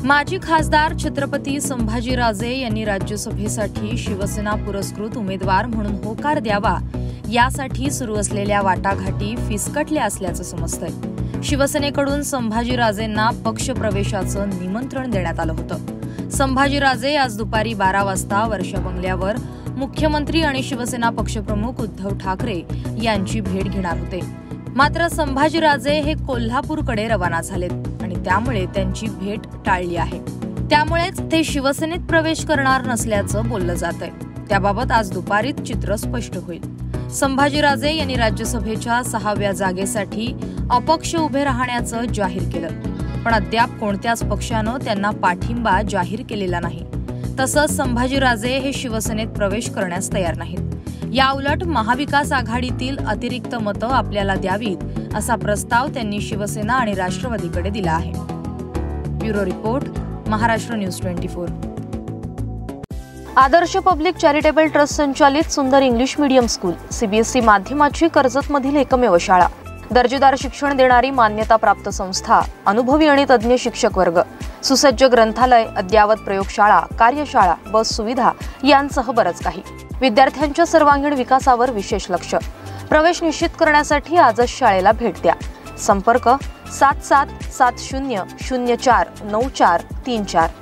माजी खासदार छत्रपती संभाजीराजे यांनी राज्यसभेसाठी शिवसेना पुरस्कृत उमेदवार म्हणून होकार द्यावा यासाठी सुरू असलेल्या वाटाघाटी फिसकटल्या असल्याचं समजतंय। शिवसेनेकडून संभाजीराजेंना पक्षप्रवेशाचं निमंत्रण देण्यात आलं होतं। संभाजीराजे आज दुपारी 12 वाजता वर्षा बंगल्यावर मुख्यमंत्री आणि शिवसेना पक्षप्रमुख उद्धव ठाकरे यांची भेट घेणार होते। मात्र संभाजीराजे हे कोल्हापूरकडे रवाना झालेत आणि त्यामुळे त्यांची भेट टाळली आहे। त्यामुळेच ते शिवसेनेत प्रवेश करणार नसल्याचं बोललं जातंय। त्याबाबत आज दुपारीच चित्र स्पष्ट होईल। संभाजीराजे यांनी राज्यसभेच्या 6व्या जागेसाठी अपक्ष उभे राहण्याचं जाहीर केलं, पण अद्याप कोणत्याच पक्षानं त्यांना पाठिंबा जाहीर केलेला नाही। तसंच संभाजीराजे हे शिवसेनेत प्रवेश करण्यास तयार नाहीत। याउलट महाविकास आघाडीतील अतिरिक्त मतं आपल्याला द्यावीत असा प्रस्ताव त्यांनी शिवसेना आणि राष्ट्रवादीकडे दिला आहे। Bureau report, Maharashtra news 24। Adarsh public charitable trust संचालित Sundar English medium school CBSE माध्यमाची कर्जतमधील एकमेव शाळा, दर्जेदार शिक्षण देणारी मान्यताप्राप्त संस्था, अनुभवी आणि तज्ज्ञ शिक्षक वर्ग, सुसज्ज ग्रंथालय, अद्ययावत प्रयोगशाळा, कार्यशाळा, बस सुविधा यांसह बरंच काही। विद्यार्थ्यांच्या सर्वांगीण विकासावर विशेष लक्ष। प्रवेश निश्चित करण्यासाठी आजच शाळेला भेट द्या। संपर्क 7770049434।